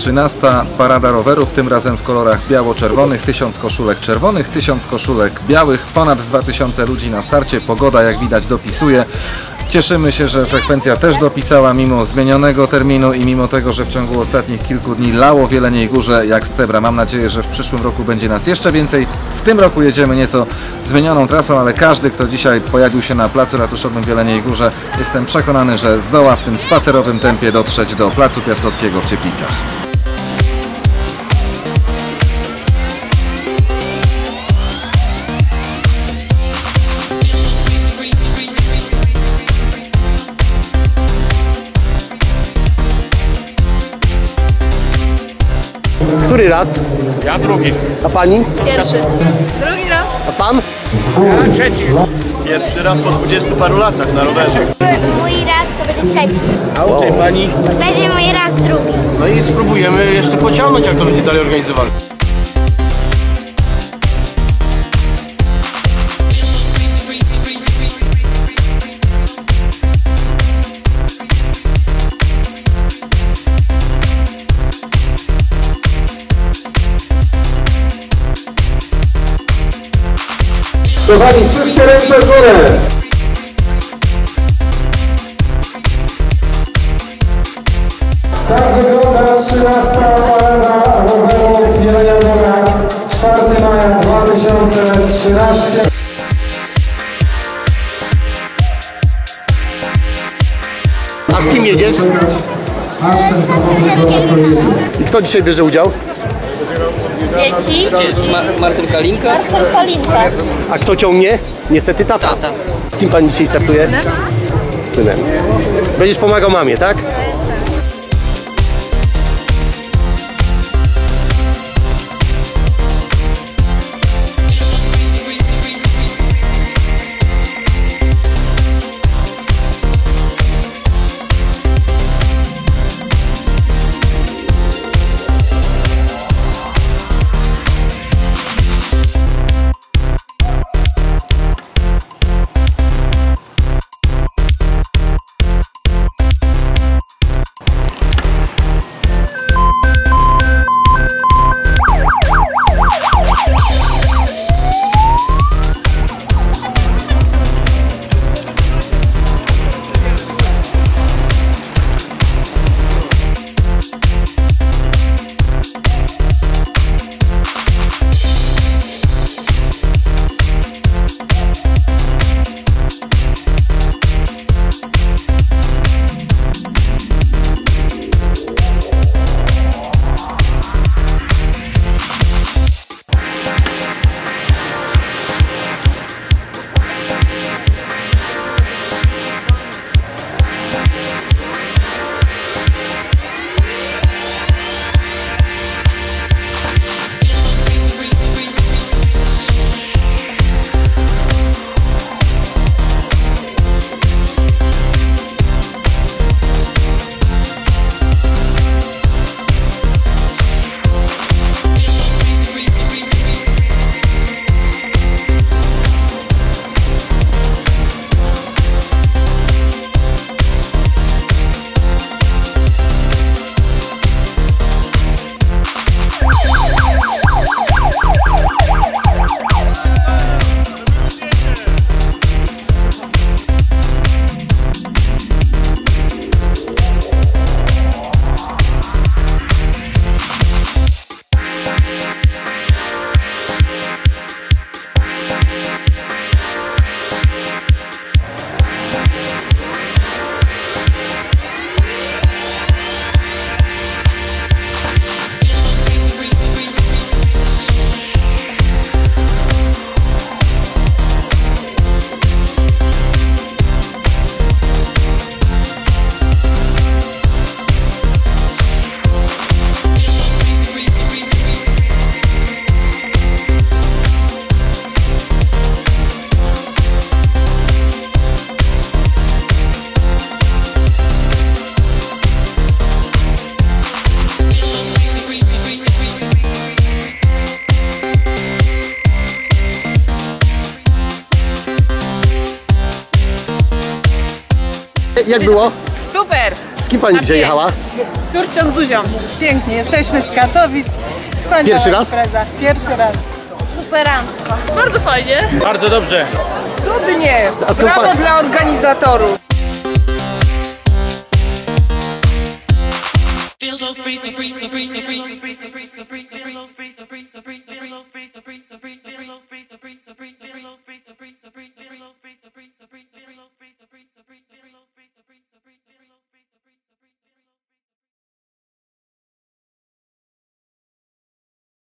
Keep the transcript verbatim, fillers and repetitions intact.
trzynasta Parada Rowerów, tym razem w kolorach biało-czerwonych. Tysiąc koszulek czerwonych, tysiąc koszulek białych, ponad dwa tysiące ludzi na starcie. Pogoda, jak widać, dopisuje. Cieszymy się, że frekwencja też dopisała mimo zmienionego terminu i mimo tego, że w ciągu ostatnich kilku dni lało w Jeleniej Górze jak z cebra. Mam nadzieję, że w przyszłym roku będzie nas jeszcze więcej. W tym roku jedziemy nieco zmienioną trasą, ale każdy, kto dzisiaj pojawił się na placu ratuszowym w Jeleniej Górze, jestem przekonany, że zdoła w tym spacerowym tempie dotrzeć do Placu Piastowskiego w Cieplicach. Który raz? Ja drugi. A pani? Pierwszy. Drugi raz. A pan? Ja trzeci. Pierwszy raz po dwudziestu paru latach na rowerze. Mój raz to będzie trzeci. A u tej pani? Będzie mój raz drugi. No i spróbujemy jeszcze pociągnąć, jak to będzie dalej organizowane. Kochani, wszystkie ręce w górę! Tak wygląda trzynasta Parada Rowerów Jelenia Góra, czwartego maja dwa tysiące trzynastego. A z kim jedziesz? Aż ten samochód do nas dojedzie. I kto dzisiaj bierze udział? Dzieci. Ma Marcin Kalinka. Marcin Kalinka. A kto ciągnie? Niestety tata. Tata. Z kim pani dzisiaj startuje? Z synem. Będziesz pomagał mamie, tak? Jak było? Super! Z kim pani dzisiaj jechała? córcią Zuzią. Pięknie, jesteśmy z Katowic. Wspaniała Pierwszy raz? impreza. Pierwszy raz. Superancko. Bardzo fajnie. Bardzo dobrze. Cudnie. A skąd Brawo pan- dla organizatorów. Feel so free, so free, so free, so free.